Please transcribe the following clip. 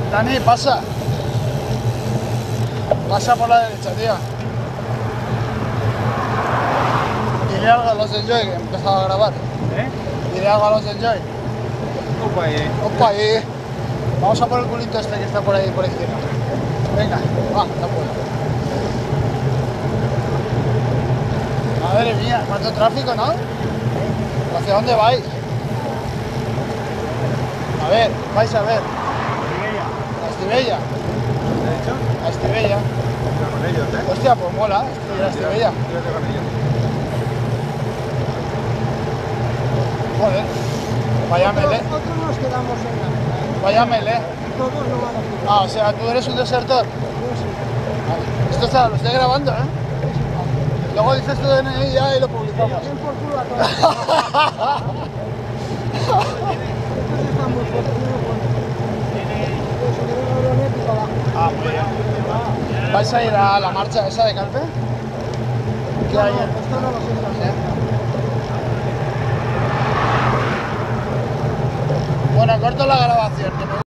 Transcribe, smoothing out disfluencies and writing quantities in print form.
Dani, pasa. Pasa por la derecha, tío. Dile algo a los del Joy que he empezado a grabar. Dile algo a los del Joy. Opa, Opa, ahí. Vamos a por el culito este que está por ahí, por izquierda. Venga, va, está bueno. Madre mía, cuánto tráfico, ¿no? ¿Hacia dónde vais? A ver, vais a ver. A Estivella. A Estivella. Con ellos, Hostia, pues mola, ir a Estivella. Tírate con ellos. Joder, vaya melee. Nosotros nos quedamos en la... Vaya melee. Todos no van a quedar. Ah, o sea, tú eres un desertor. Yo sí. Vale. Esto está, lo estoy grabando, ¿eh? Luego dices tu DNI ya y lo publicamos. Den por culo a todos. Estos están muy fuertes, no lo ponen. Se quedó un euronet y para abajo. Ah, muy bien. ¿Vais a ir a la marcha esa de Calpe? ¿Qué hay? Esto no lo sé. Bueno, corto la grabación.